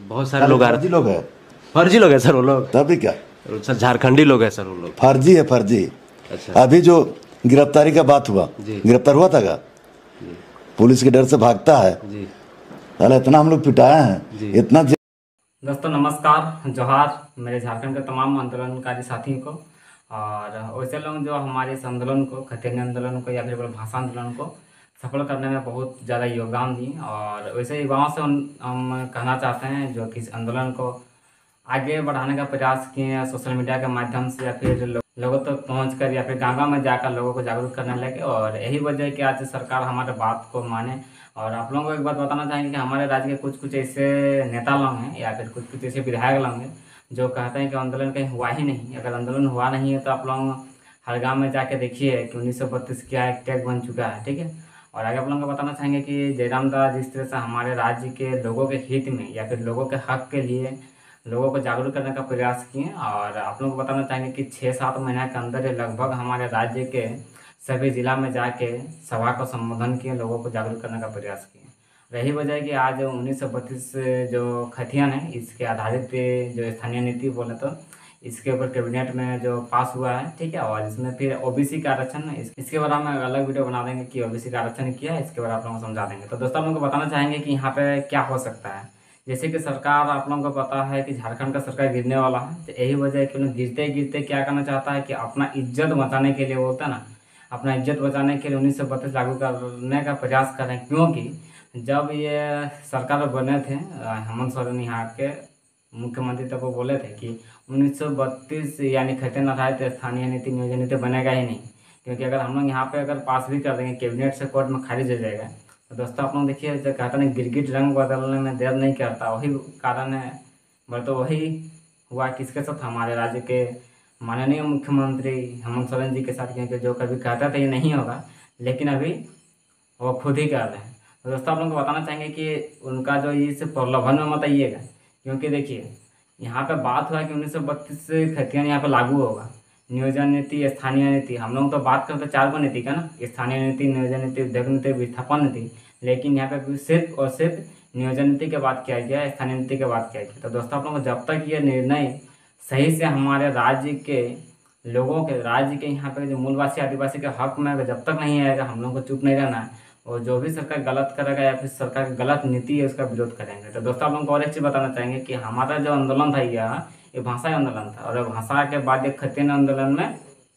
बहुत सारे लोग फर्जी लोग है। फर्जी लोग हैं सर वो लोग। तभी क्या सर झारखंडी लोग हैं सर वो लोग। फर्जी है, फर्जी। अच्छा अभी जो गिरफ्तारी का बात हुआ, जी। गिरफ्तार हुआ था क्या? जी पुलिस के डर से भागता है। जी साला इतना हम लोग पिटाए हैं, जी। इतना दोस्तों नमस्कार, जोहार मेरे झारखंड के तमाम आंदोलनकारी साथियों को। और वैसे लोग जो हमारे इस आंदोलन को, खतेनी आंदोलन को या फिर भाषा आंदोलन को सफल करने में बहुत ज़्यादा योगदान दिए। और वैसे युवाओं से हम कहना चाहते हैं जो कि इस आंदोलन को आगे बढ़ाने का प्रयास किए हैं सोशल मीडिया के माध्यम से या फिर लोगों तक पहुँच कर या फिर गाँव में जाकर लोगों को जागरूक करने लगे। और यही वजह है कि आज सरकार हमारे बात को माने। और आप लोगों को एक बात बताना चाहेंगे कि हमारे राज्य के कुछ कुछ ऐसे नेता लोग हैं या फिर कुछ कुछ ऐसे विधायक लोग हैं जो कहते हैं कि आंदोलन कहीं हुआ ही नहीं। अगर आंदोलन हुआ नहीं है तो आप लोग हर गाँव में जाके देखिए कि 1932 क्या एक टैग बन चुका है, ठीक है। और आगे आप लोगों को बताना चाहेंगे कि जयराम दास जिस तरह से हमारे राज्य के लोगों के हित में या फिर लोगों के हक के लिए लोगों को जागरूक करने का प्रयास किए। और आप लोगों को बताना चाहेंगे कि 6-7 महीने के अंदर ही लगभग हमारे राज्य के सभी जिला में जाके सभा को संबोधन किए, लोगों को जागरूक करने का प्रयास किए। रही वजह है कि आज 1932 जो खतियान है इसके आधारित जो स्थानीय नीति बोले तो इसके ऊपर कैबिनेट में जो पास हुआ है, ठीक है। और इसमें फिर ओबीसी का आरक्षण इसके बारे में अलग वीडियो बना देंगे कि ओबीसी का आरक्षण किया है, इसके बारे में आप लोगों को समझा देंगे। तो दोस्तों आप लोगों को बताना चाहेंगे कि यहाँ पे क्या हो सकता है। जैसे कि सरकार, आप लोगों को पता है कि झारखंड का सरकार गिरने वाला है, तो यही वजह है कि उन्हें गिरते गिरते क्या करना चाहता है कि अपना इज्जत बचाने के लिए, बोलता है ना, अपना इज्जत बचाने के लिए 1932 लागू करने का प्रयास कर रहे हैं। क्योंकि जब ये सरकार बने थे हेमंत सोरेन यहाँ के मुख्यमंत्री, तब वो बोले थे कि 1932 यानी खतियान आधारित स्थानीय नीति नियोजन नीति बनेगा ही नहीं। क्योंकि अगर हम लोग यहाँ पे अगर पास भी कर देंगे कैबिनेट से, कोर्ट में खारिज हो जाएगा। तो दोस्तों आप लोग देखिए, जो कहता नहीं गिरगिट रंग बदलने में देर नहीं करता, वही कारण है। बट तो वही हुआ किसके साथ, हमारे राज्य के माननीय मुख्यमंत्री हेमंत सोरेन जी के साथ। क्योंकि जो कभी कहता था ये नहीं होगा, लेकिन अभी वो खुद ही कर रहे हैं। तो दोस्तों आप लोगों को बताना चाहेंगे कि उनका जो इस प्रलोभन में मत आइएगा। क्योंकि देखिए यहाँ पे बात हुआ कि 1932 से खतियान यहाँ पे लागू होगा, नियोजन नीति, स्थानीय नीति। हम लोग तो बात करते 4 नीति का ना, स्थानीय नीति, नियोजन नीति, उद्योग नीति, विस्थापन नीति। लेकिन यहाँ पे सिर्फ और सिर्फ नियोजन नीति की बात किया गया, स्थानीय नीति की बात किया गया। तो दोस्तों आप लोगों को जब तक ये निर्णय सही से हमारे राज्य के लोगों के, राज्य के यहाँ पे जो मूलवासी आदिवासी के हक में जब तक नहीं आएगा, हम लोग को चुप नहीं रहना है। और जो भी सरकार गलत करेगा या फिर सरकार की गलत नीति है उसका विरोध करेंगे। तो दोस्तों आप लोगों को और एक चीज़ बताना चाहेंगे कि हमारा जो आंदोलन था ये भाषा आंदोलन था, और भाषा के बाद एक खतियान आंदोलन में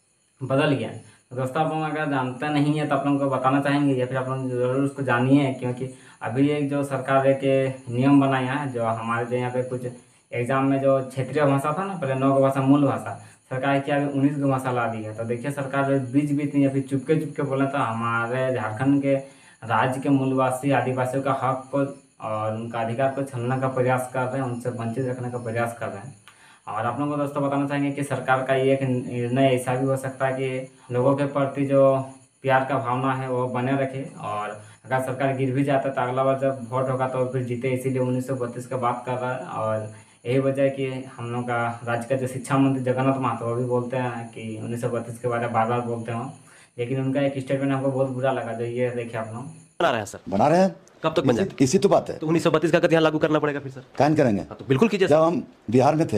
बदल गया। तो दोस्तों आप लोग अगर जानते नहीं है तो आप लोगों को बताना चाहेंगे या फिर आप लोग ज़रूर उसको जानिए। क्योंकि अभी एक जो सरकार के नियम बनाया है, जो हमारे जो यहाँ पे कुछ एग्जाम में जो क्षेत्रीय भाषा था ना, पहले 9 भाषा मूल भाषा, सरकार की अभी 19 भाषा ला दी है। तो देखिए सरकार बीच बीच में या फिर चुपके चुपके बोले तो हमारे झारखंड के राज्य के मूलवासी आदिवासियों का हक को और उनका अधिकार को छीनने का प्रयास कर रहे हैं, उनसे वंचित रखने का प्रयास कर रहे हैं। और आप लोगों को दोस्तों बताना चाहेंगे कि सरकार का ये एक निर्णय ऐसा भी हो सकता है कि लोगों के प्रति जो प्यार का भावना है वो बने रखे। और अगर सरकार गिर भी जाता है तो अगला बार जब वोट होगा तो फिर जीते, इसीलिए 1932 का बात कर रहा है। और यही वजह है कि हम लोग का राज्य का जो शिक्षा मंत्री जगन्नाथ महतो वो भी बोलते हैं कि 1932 के बारे में बार बार बोलते हैं। लेकिन उनका एक स्टेटमेंट हमको बहुत बुरा लगा, जो ये देखिए आप लोग बना रहे हैं सर। बना रहे हैं। कब तक बन जाए? इसी तो बात है। तो 1932 का यहाँ लागू करना पड़ेगा फिर सर। कान करेंगे तो बिल्कुल कीजिए। जब हम बिहार में थे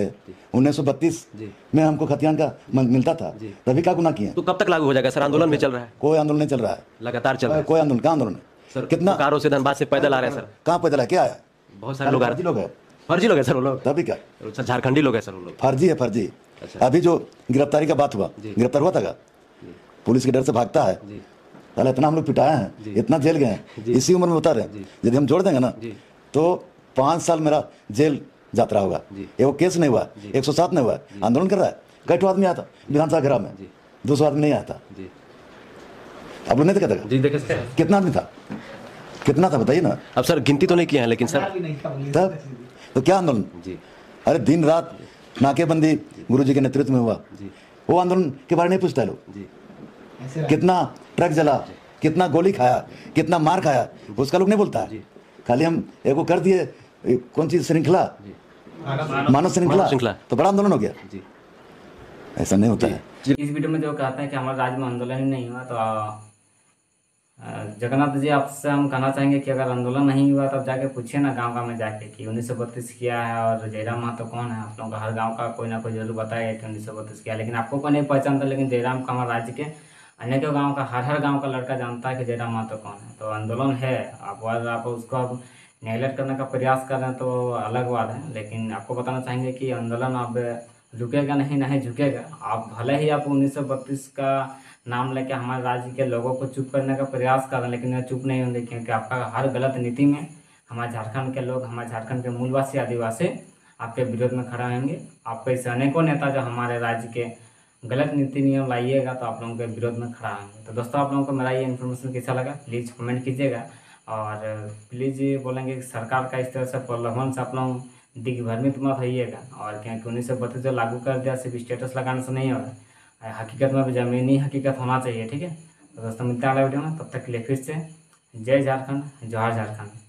1932 में हमको खतियान का मिलता था, तभी क्या गुनाह किए? तो कब तक लागू हो जाएगा सर? आंदोलन भी चल रहा है। कोई आंदोलन नहीं चल रहा है, लगातार चल रहा है। कोई आंदोलन, कहाँ आंदोलन सर? कितना कारों से धनबाद से पैदल आ रहे हैं सर। कहाँ पैदल है, क्या है? बहुत सारे लोग आ रहे फर्जी लोग है। फर्जी लोग हैं सर वो लोग। तभी क्या सर झारखंडी लोग हैं सर वो लोग। फर्जी है, फर्जी। अभी जो गिरफ्तारी का बात हुआ, गिरफ्तार हुआ था क्या? पुलिस के डर से भागता है। साला इतना हम लोग पिटाए हैं, इतना जेल गए हैं, इसी उम्र में बता रहे हैं। यदि हम जोड़ देंगे ना तो 5 साल मेरा जेल यात्रा होगा। ये वो केस नहीं हुआ, 107 नहीं हुआ, आंदोलन कर रहा है। कई आदमी आया था विधानसभा घेराव में, 200 आदमी नहीं आया था। आप लोग नहीं देखा था? जी देखे सर। कितना आदमी था, कितना था बताइए ना। अब सर गिनती तो नहीं किया है लेकिन सर तब तो क्या आंदोलन? अरे दिन रात नाकेबंदी गुरुजी के नेतृत्व में हुआ। वो आंदोलन के बारे में नहीं पूछता है लोग। कितना ट्रक जला, कितना गोली खाया, कितना मार खाया, उसका लोग नहीं बोलता है। खाली हम एक कर दिए, कौन सी श्रृंखला, मानव श्रृंखला, तो बड़ा आंदोलन हो गया। ऐसा नहीं होता है। इस वीडियो में जो कहते हैं कि हमारे राज्य में आंदोलन ही नहीं हुआ, तो जगन्नाथ जी, आपसे हम कहना चाहेंगे कि अगर आंदोलन नहीं हुआ तब जाके पूछिए ना गांव में जाके कि 1932 किया है और जयराम महतो कौन है। आप लोगों का हर गांव का कोई ना कोई जरूर बताएगा कि 1932 किया, लेकिन आपको को नहीं पहचानता, लेकिन जयराम का हमारे राज्य के अनेकों गाँव का हर गाँव का लड़का जानता है कि जयराम महतो कौन है। तो आंदोलन है, आप उसको अब नेगलेक्ट करने का प्रयास कर रहे हैं तो अलग बात है, लेकिन आपको बताना चाहेंगे कि आंदोलन अब रुकेगा नहीं झुकेगा। आप भले ही आप 1932 का नाम लेके हमारे राज्य के लोगों को चुप करने का प्रयास कर रहे हैं, लेकिन ये चुप नहीं होंगे, क्योंकि आपका हर गलत नीति में हमारे झारखंड के लोग, हमारे झारखंड के मूलवासी आदिवासी आपके विरोध में खड़ा होंगे। आपको ऐसे अनेकों नेता जो हमारे राज्य के गलत नीति नियम लाइएगा तो आप लोगों के विरोध में खड़ा होंगे। तो दोस्तों, आप लोगों को मेरा ये इन्फॉर्मेशन कैसा लगा प्लीज़ कमेंट कीजिएगा, और प्लीज़ ये बोलेंगे कि सरकार का इस तरह से प्रलोभन से आप लोग दिग्भ्रमित मत होइएगा। और क्योंकि 1932 जो लागू कर दिया सिर्फ स्टेटस लगाने से नहीं होगा, हकीकत में भी ज़मीनी हकीकत होना चाहिए। ठीक है, तो दोस्तों मिलते हैं अगले वीडियो में, तब तक के लिए फिर से जय झारखंड, जोहार झारखंड।